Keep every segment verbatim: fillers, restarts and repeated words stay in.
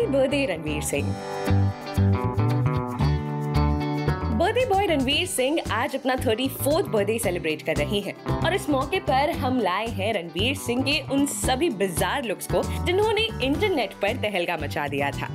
Happy birthday Ranveer Singh. Birthday boy Ranveer Singh आज अपना thirty fourth birthday celebrate कर रहे हैं और इस मौके पर हम लाए हैं रणवीर सिंह के उन सभी बिजार लुक्स को जिन्होंने इंटरनेट पर तहलका मचा दिया था।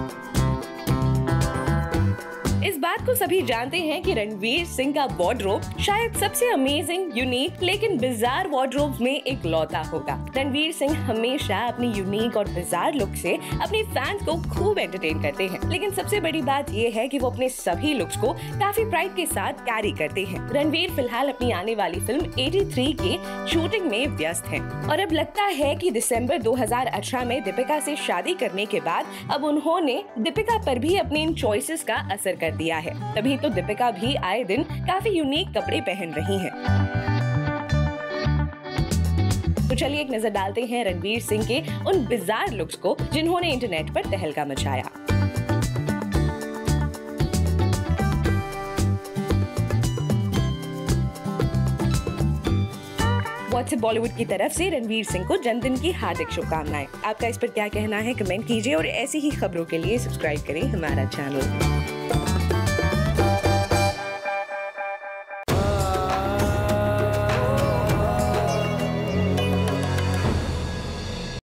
इस बात को सभी जानते हैं कि रणवीर सिंह का वार्डरोब शायद सबसे अमेजिंग, यूनिक लेकिन बिजार वार्डरोब में एक लौता होगा। रणवीर सिंह हमेशा अपनी यूनिक और बिजार लुक से अपने फैंस को खूब एंटरटेन करते हैं, लेकिन सबसे बड़ी बात ये है कि वो अपने सभी लुक्स को काफी प्राइड के साथ कैरी करते हैं। रणवीर फिलहाल अपनी आने वाली फिल्म एटी थ्री के शूटिंग में व्यस्त हैं और अब लगता है कि दिसंबर दो हज़ार अठारह में दीपिका से शादी करने के बाद अब उन्होंने दीपिका पर भी अपने इन चॉइसेस का असर कर दिया है। तभी तो दीपिका भी आए दिन काफी यूनिक कपड़े पहन रही हैं। तो चलिए एक नजर डालते हैं रणवीर सिंह के उन बिजार लुक्स को जिन्होंने इंटरनेट पर तहलका मचाया। व्हाट्सएप बॉलीवुड की तरफ से रणवीर सिंह को जन्मदिन की हार्दिक शुभकामनाएं। आपका इस पर क्या कहना है कमेंट कीजिए और ऐसी ही खबरों के लिए सब्सक्राइब करें हमारा चैनल।